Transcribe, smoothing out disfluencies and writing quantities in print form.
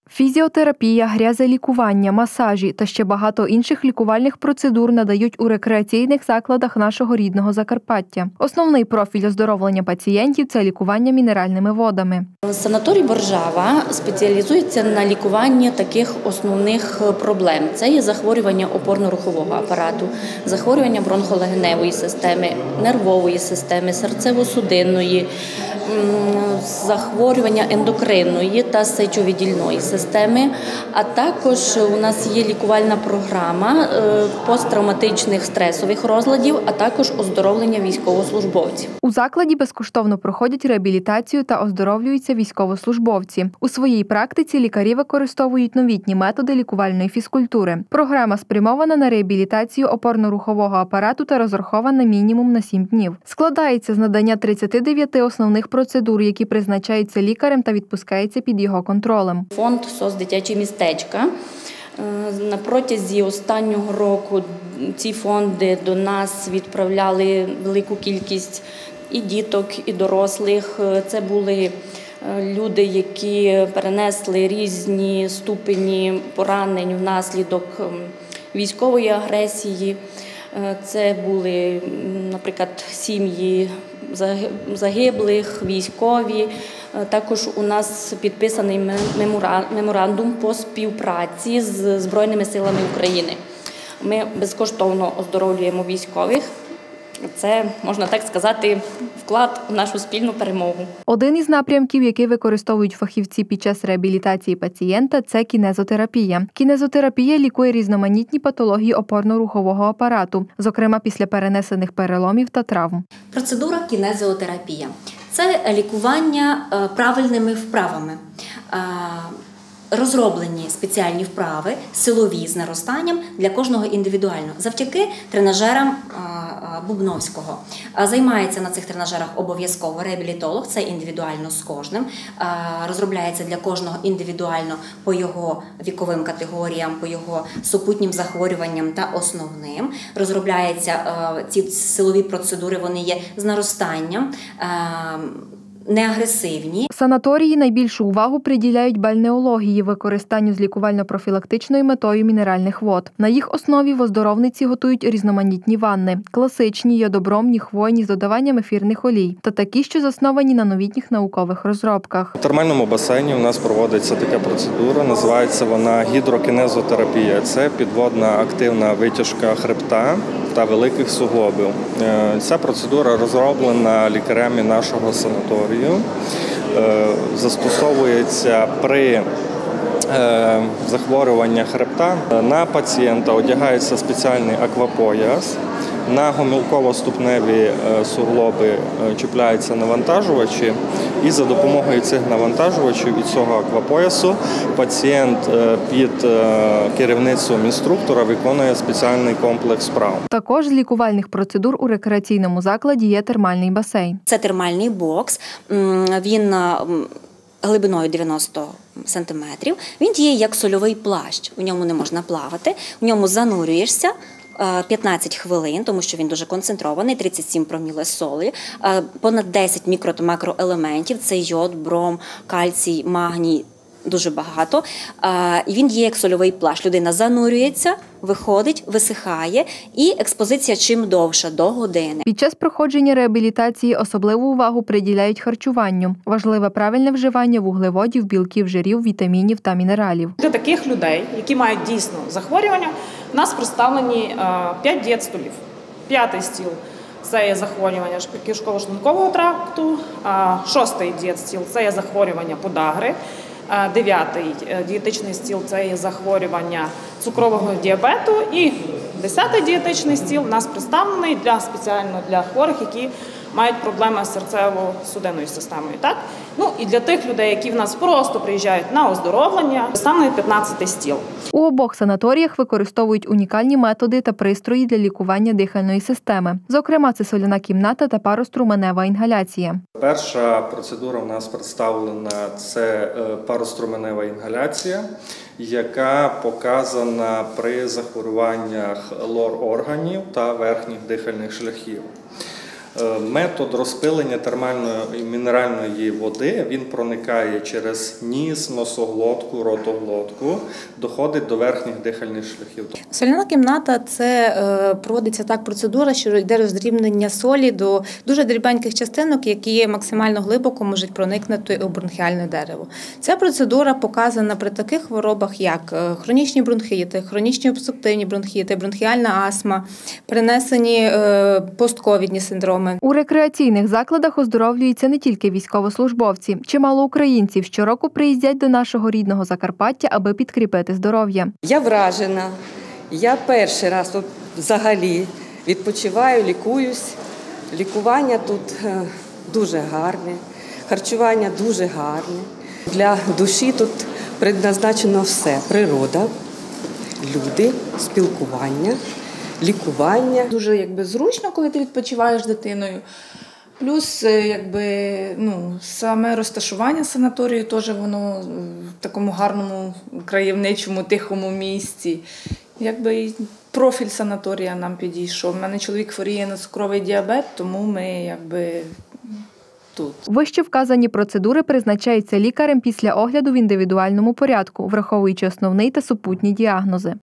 Фізіотерапія, грязелікування, масажі та ще багато інших лікувальних процедур надають у рекреаційних закладах нашого рідного Закарпаття. Основний профіль оздоровлення пацієнтів – це лікування мінеральними водами. Санаторій Боржава спеціалізується на лікуванні таких основних проблем. Це є захворювання опорно-рухового апарату, захворювання бронхолегеневої системи, нервової системи, серцево-судинної, захворювання ендокринної та сечовидільної системи, а також у нас є лікувальна програма посттравматичних стресових розладів, а також оздоровлення військовослужбовців. У закладі безкоштовно проходять реабілітацію та оздоровлюються військовослужбовці. У своїй практиці лікарі використовують новітні методи лікувальної фізкультури. Програма спрямована на реабілітацію опорно-рухового апарату та розрахована мінімум на 7 днів. Складається з надання 39 основних процедур, які призначаються лікарем та відпускаються під його контролем. Фонд «СОС Дитячі містечка». На протязі останнього року ці фонди до нас відправляли велику кількість і діток, і дорослих. Це були люди, які перенесли різні ступені поранень внаслідок військової агресії. Це були, наприклад, сім'ї загиблих, військові. Також у нас підписаний меморандум по співпраці з Збройними силами України. Ми безкоштовно оздоровлюємо військових. Це, можна так сказати, вклад у нашу спільну перемогу. Один із напрямків, який використовують фахівці під час реабілітації пацієнта – це кінезотерапія. Кінезотерапія лікує різноманітні патології опорно-рухового апарату, зокрема після перенесених переломів та травм. Процедура кінезотерапія – це лікування правильними вправами. Розроблені спеціальні вправи, силові з наростанням для кожного індивідуально, завдяки тренажерам Бубновського. Займається на цих тренажерах обов'язково реабілітолог, це індивідуально з кожним. Розробляється для кожного індивідуально по його віковим категоріям, по його супутнім захворюванням та основним. Розробляються ці силові процедури, вони є з наростанням, неагресивні. Санаторії найбільшу увагу приділяють бальнеології, використанню з лікувально-профілактичною метою мінеральних вод. На їх основі в оздоровниці готують різноманітні ванни – класичні, йодобромні, хвойні з додаванням ефірних олій та такі, що засновані на новітніх наукових розробках. У термальному басейні у нас проводиться така процедура, називається вона гідрокінезотерапія. Це підводна активна витяжка хребта та великих суглобів. Ця процедура розроблена лікарями нашого санаторію. Застосовується при захворюванні хребта. На пацієнта одягається спеціальний аквапояс. На гомілково-ступневі суглоби чіпляються навантажувачі, і за допомогою цих навантажувачів і цього аквапоясу пацієнт під керівництвом інструктора виконує спеціальний комплекс вправ. Також з лікувальних процедур у рекреаційному закладі є термальний басейн. Це термальний бокс, він глибиною 90 сантиметрів. Він діє як сольовий плащ, у ньому не можна плавати, в ньому занурюєшся 15 хвилин, тому що він дуже концентрований, 37 проміле солі, понад 10 мікро- та макроелементів, це йод, бром, кальцій, магній, дуже багато. І він є як сольовий плащ. Людина занурюється, виходить, висихає, і експозиція чим довша – до години. Під час проходження реабілітації особливу увагу приділяють харчуванню. Важливе правильне вживання вуглеводів, білків, жирів, вітамінів та мінералів. Для таких людей, які мають дійсно захворювання, у нас представлені 5 дієтстолів. 5-й стіл – це є захворювання кишково-шлункового тракту, 6-й дієтстіл – це є захворювання подагри, 9-й дієтичний стіл – це є захворювання цукрового діабету, і 10-й дієтичний стіл у нас представлений спеціально для хворих, які мають проблеми з серцево-судинною системою. Так? Ну і для тих людей, які в нас просто приїжджають на оздоровлення, представлений 15-й стіл. У обох санаторіях використовують унікальні методи та пристрої для лікування дихальної системи. Зокрема, це соляна кімната та пароструменева інгаляція. Перша процедура у нас представлена – це пароструменева інгаляція, яка показана при захворюваннях лор-органів та верхніх дихальних шляхів. Метод розпилення термальної і мінеральної води, він проникає через ніс, носоглотку, ротоглотку, доходить до верхніх дихальних шляхів. Соляна кімната – це проводиться так процедура, що йде роздрібнення солі до дуже дрібненьких частинок, які максимально глибоко можуть проникнути у бронхіальне дерево. Ця процедура показана при таких хворобах, як хронічні бронхіти, хронічні обструктивні бронхіти, бронхіальна астма, перенесені постковідні синдроми. У рекреаційних закладах оздоровлюються не тільки військовослужбовці. Чимало українців щороку приїздять до нашого рідного Закарпаття, аби підкріпити здоров'я. Я вражена. Я перший раз тут взагалі відпочиваю, лікуюсь. Лікування тут дуже гарне, харчування дуже гарне. Для душі тут предназначено все – природа, люди, спілкування, лікування. Дуже зручно, коли ти відпочиваєш з дитиною. Плюс саме розташування санаторію теж воно в такому гарному, краєвничому, тихому місці. І профіль санаторія нам підійшов. У мене чоловік хворіє на цукровий діабет, тому ми тут. Вище вказані процедури призначаються лікарем після огляду в індивідуальному порядку, враховуючи основний та супутні діагнози.